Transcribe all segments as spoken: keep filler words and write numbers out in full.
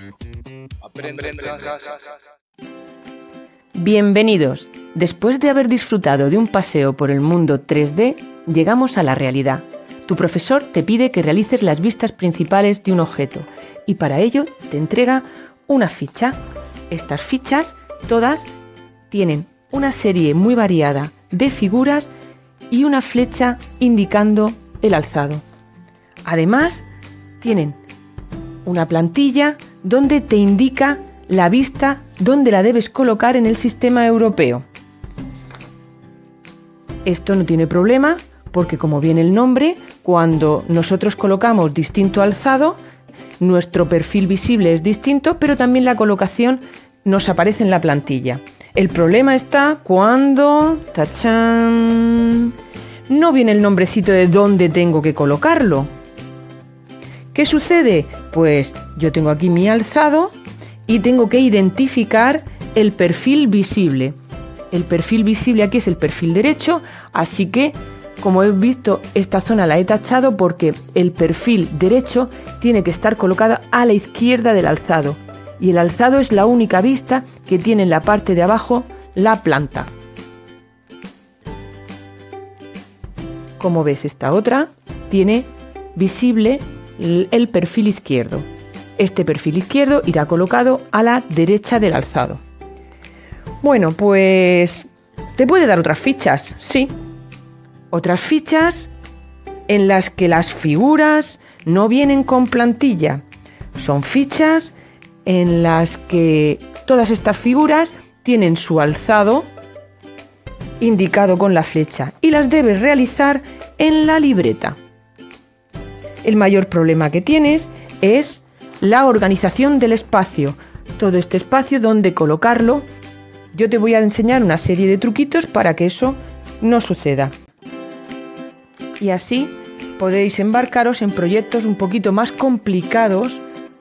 Aprende en casa. Bienvenidos. Después de haber disfrutado de un paseo por el mundo tres D, llegamos a la realidad. Tu profesor te pide que realices las vistas principales de un objeto y para ello te entrega una ficha. Estas fichas, todas, tienen una serie muy variada de figuras y una flecha indicando el alzado. Además, tienen una plantilla donde te indica la vista donde la debes colocar en el sistema europeo. Esto no tiene problema porque, como viene el nombre, cuando nosotros colocamos distinto alzado, nuestro perfil visible es distinto, pero también la colocación nos aparece en la plantilla. El problema está cuando ¡tachán!, no viene el nombrecito de dónde tengo que colocarlo. ¿Qué sucede? Pues yo tengo aquí mi alzado y tengo que identificar el perfil visible. El perfil visible aquí es el perfil derecho, así que, como he visto, esta zona la he tachado porque el perfil derecho tiene que estar colocado a la izquierda del alzado. Y el alzado es la única vista que tiene en la parte de abajo la planta. Como ves, esta otra tiene visible el perfil izquierdo. Este perfil izquierdo irá colocado a la derecha del alzado. Bueno, pues te puede dar otras fichas, sí. Otras fichas en las que las figuras no vienen con plantilla. Son fichas en las que todas estas figuras tienen su alzado indicado con la flecha y las debes realizar en la libreta. El mayor problema que tienes es la organización del espacio, todo este espacio donde colocarlo. Yo te voy a enseñar una serie de truquitos para que eso no suceda. Y así podéis embarcaros en proyectos un poquito más complicados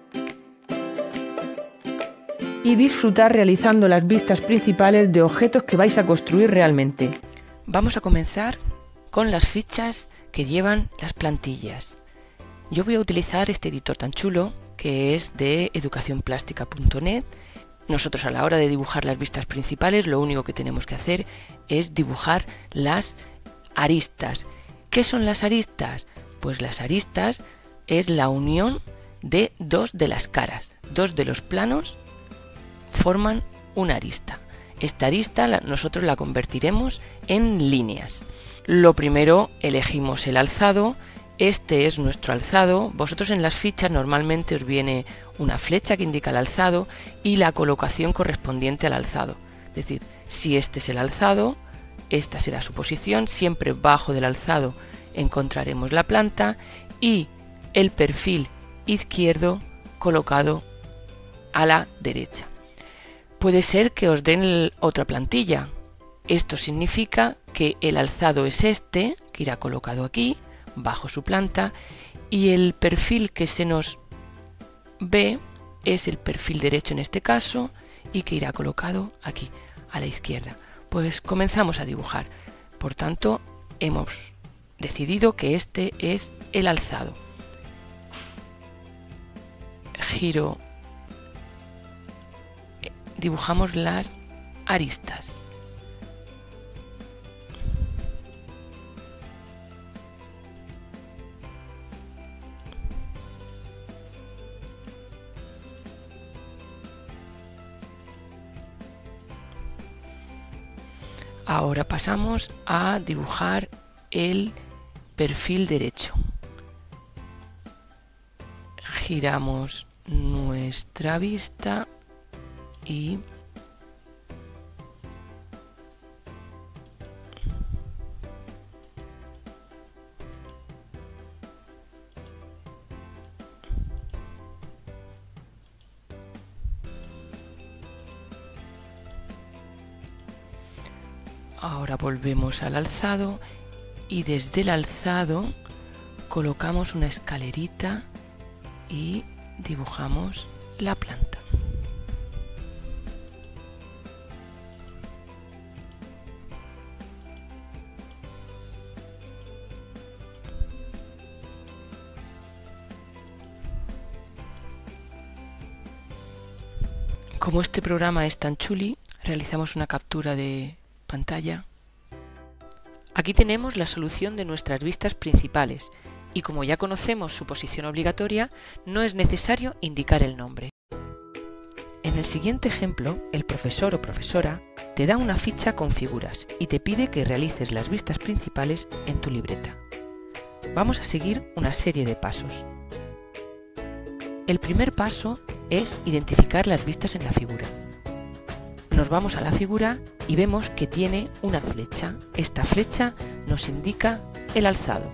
y disfrutar realizando las vistas principales de objetos que vais a construir realmente. Vamos a comenzar con las fichas que llevan las plantillas. Yo voy a utilizar este editor tan chulo que es de educación plástica punto net. Nosotros, a la hora de dibujar las vistas principales, lo único que tenemos que hacer es dibujar las aristas. ¿Qué son las aristas? Pues las aristas es la unión de dos de las caras. Dos de los planos forman una arista. Esta arista la, nosotros la convertiremos en líneas. Lo primero, elegimos el alzado. Este es nuestro alzado. Vosotros en las fichas normalmente os viene una flecha que indica el alzado y la colocación correspondiente al alzado. Es decir, si este es el alzado, esta será su posición. Siempre bajo del alzado encontraremos la planta y el perfil izquierdo colocado a la derecha. Puede ser que os den otra plantilla. Esto significa que el alzado es este, que irá colocado aquí, bajo su planta, y el perfil que se nos ve es el perfil derecho en este caso y que irá colocado aquí, a la izquierda. Pues comenzamos a dibujar. Por tanto, hemos decidido que este es el alzado. Giro. Dibujamos las aristas. Ahora pasamos a dibujar el perfil derecho. Giramos nuestra vista y ahora volvemos al alzado y desde el alzado colocamos una escalerita y dibujamos la planta. Como este programa es tan chuli, realizamos una captura de pantalla. Aquí tenemos la solución de nuestras vistas principales y como ya conocemos su posición obligatoria, no es necesario indicar el nombre. En el siguiente ejemplo, el profesor o profesora te da una ficha con figuras y te pide que realices las vistas principales en tu libreta. Vamos a seguir una serie de pasos. El primer paso es identificar las vistas en la figura. Nos vamos a la figura y vemos que tiene una flecha. Esta flecha nos indica el alzado.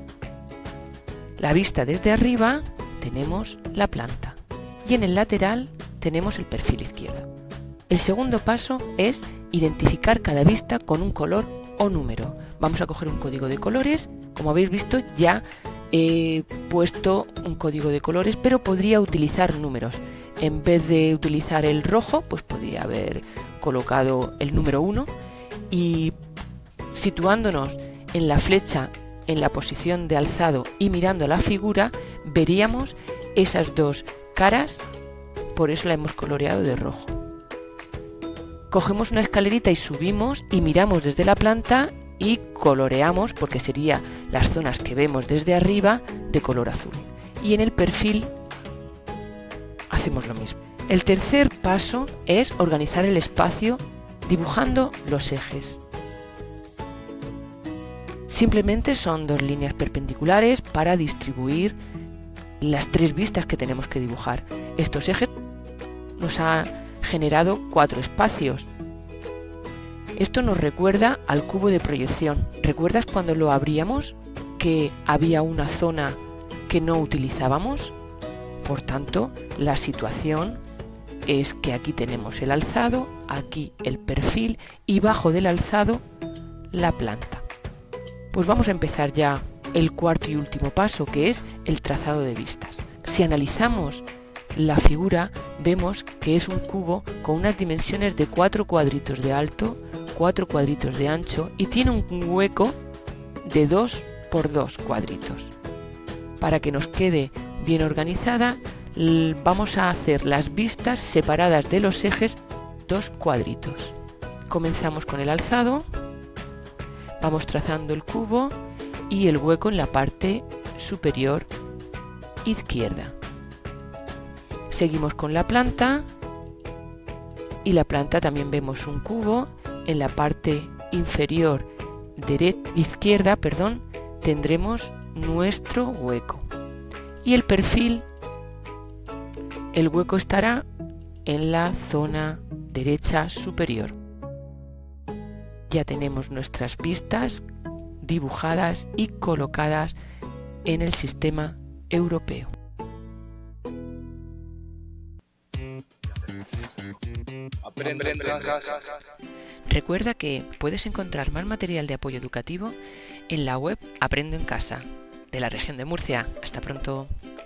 La vista desde arriba tenemos la planta y en el lateral tenemos el perfil izquierdo. El segundo paso es identificar cada vista con un color o número. Vamos a coger un código de colores. Como habéis visto, ya he puesto un código de colores, pero podría utilizar números. En vez de utilizar el rojo, pues podría haber colocado el número uno y situándonos en la flecha en la posición de alzado y mirando la figura, veríamos esas dos caras, por eso la hemos coloreado de rojo. Cogemos una escalerita y subimos y miramos desde la planta y coloreamos, porque serían las zonas que vemos desde arriba, de color azul. Y en el perfil hacemos lo mismo. El tercer paso es organizar el espacio dibujando los ejes. Simplemente son dos líneas perpendiculares para distribuir las tres vistas que tenemos que dibujar. Estos ejes nos han generado cuatro espacios. Esto nos recuerda al cubo de proyección. ¿Recuerdas cuando lo abríamos que había una zona que no utilizábamos? Por tanto, la situación es que aquí tenemos el alzado, aquí el perfil y bajo del alzado la planta. Pues vamos a empezar ya el cuarto y último paso, que es el trazado de vistas. Si analizamos la figura, vemos que es un cubo con unas dimensiones de cuatro cuadritos de alto, cuatro cuadritos de ancho y tiene un hueco de dos por dos cuadritos. Para que nos quede bien organizada, vamos a hacer las vistas separadas de los ejes dos cuadritos. Comenzamos con el alzado, vamos trazando el cubo y el hueco en la parte superior izquierda. Seguimos con la planta y la planta también vemos un cubo en la parte inferior derecha, izquierda, perdón, tendremos nuestro hueco. Y el perfil, el hueco estará en la zona derecha superior. Ya tenemos nuestras vistas dibujadas y colocadas en el sistema europeo. Aprende en casa. Recuerda que puedes encontrar más material de apoyo educativo en la web Aprendo en Casa, de la región de Murcia. Hasta pronto.